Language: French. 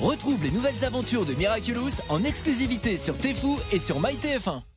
Retrouve les nouvelles aventures de Miraculous en exclusivité sur TFU et sur MyTF1.